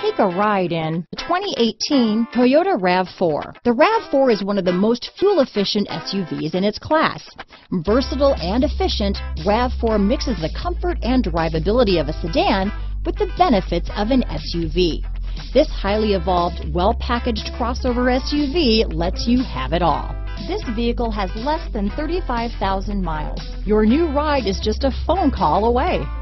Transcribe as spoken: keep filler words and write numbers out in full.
Take a ride in the twenty eighteen Toyota RAV four. The RAV four is one of the most fuel-efficient S U Vs in its class. Versatile and efficient, RAV four mixes the comfort and drivability of a sedan with the benefits of an S U V. This highly evolved, well-packaged crossover S U V lets you have it all. This vehicle has less than thirty-five thousand miles. Your new ride is just a phone call away.